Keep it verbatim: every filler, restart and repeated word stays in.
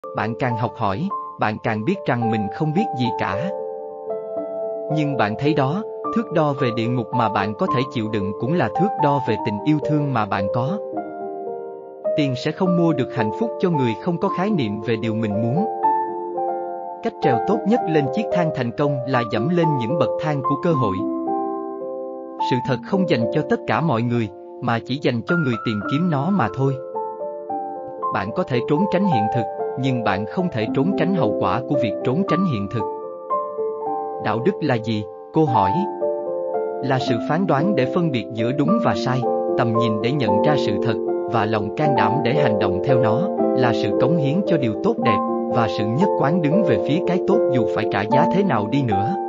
Bạn càng học hỏi, bạn càng biết rằng mình không biết gì cả. Nhưng bạn thấy đó, thước đo về địa ngục mà bạn có thể chịu đựng cũng là thước đo về tình yêu thương mà bạn có. Tiền sẽ không mua được hạnh phúc cho người không có khái niệm về điều mình muốn. Cách trèo tốt nhất lên chiếc thang thành công là dẫm lên những bậc thang của cơ hội. Sự thật không dành cho tất cả mọi người, mà chỉ dành cho người tìm kiếm nó mà thôi. Bạn có thể trốn tránh hiện thực, nhưng bạn không thể trốn tránh hậu quả của việc trốn tránh hiện thực. Đạo đức là gì? Cô hỏi. Là sự phán đoán để phân biệt giữa đúng và sai, tầm nhìn để nhận ra sự thật, và lòng can đảm để hành động theo nó, là sự cống hiến cho điều tốt đẹp, và sự nhất quán đứng về phía cái tốt dù phải trả giá thế nào đi nữa.